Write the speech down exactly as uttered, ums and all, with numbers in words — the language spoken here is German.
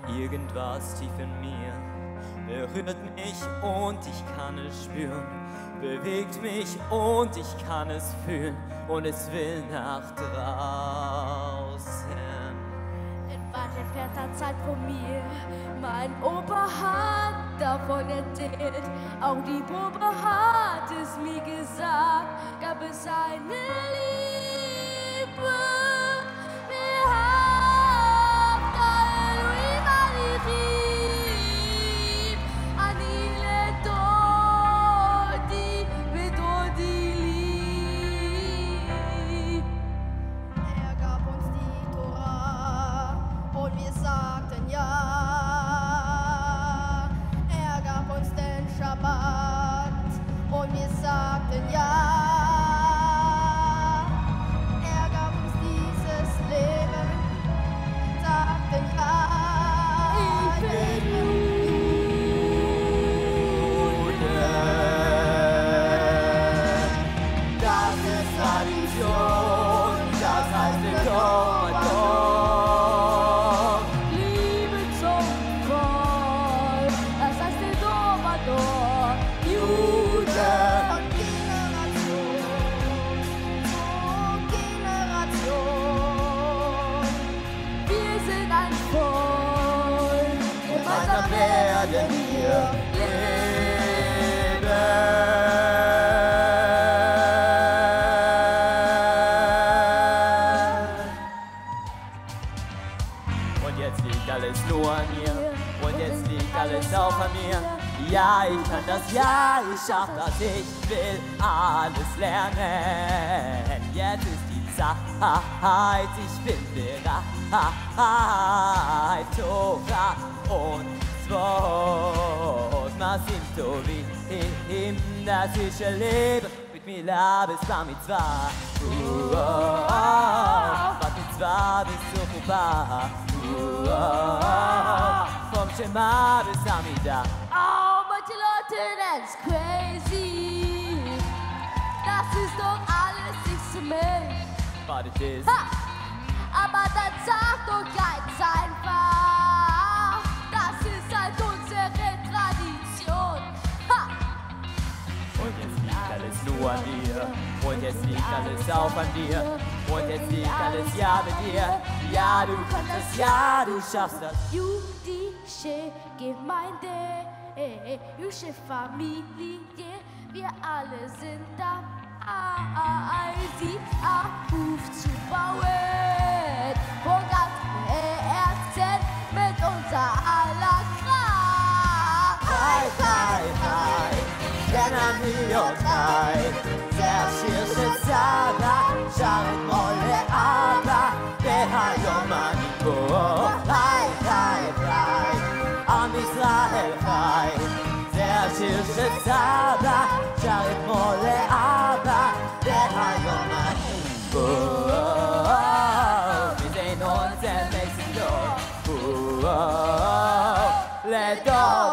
Irgendwas tief in mir berührt mich und ich kann es spüren, bewegt mich und ich kann es fühlen und es will nach draußen. In weit entfernter Zeit von mir, mein Opa hat davon erzählt, auch die Puppe hat es mir gesagt, gab es eine Liebe. Wir haben Elohim Alirib, Anile Dodi, Bedodi lieb. Er gab uns die Tora und wir sagten ja. Er gab uns den Schabbat und wir sagten ja. Er gab uns dieses Leben, sagten ja. Ich bin Das ist Tradition, das heißt Edomador. Liebe zum Volk, das heißt Edomador. Juden, Von Generation zu Generation. Wir sind ein Volk, gemeinsam werden wir leben. Und jetzt liegt alles nur an mir. Und jetzt liegt alles auch an mir. Ja, ich kann das, ja, ich schaff das, ich will alles lernen. Jetzt ist die Zeit, ich bin bereit. Tora und Zwot, Masim Tovim, das ich erlebe mit Mila bis Bar Mitzvah. Bar Mitzvah bis zur Chuppah. Vom Shema bis Amida. oh, manche Leute nennen's crazy. Das ist doch alles nichts für mich. But it is. Ha! Aber dann sag doch ganz einfach, das ist halt unsere Tradition. Ha! Und jetzt liegt alles nur an dir. Und jetzt liegt alles auch an dir. Und jetzt liegt alles ja mit dir. Ja, du kannst das, ja, du schaffst das. Jüdische Gemeinde, jüdische Familie, wir alle sind dabei, sie aufzubauen. Von ganzem Herzen mit unser aller Kraft. Hi, hi, hi. Kennen wir uns drei. Sehr schirche Zara, Sharet Molle Abba, Behayom Anibo. Hi, hi, hi. Am Israel Chai. Sehr schirche Zara, Sharet Molle Abba, Behayom Anibo. Wir sehen uns im nächsten Jahr. Let go.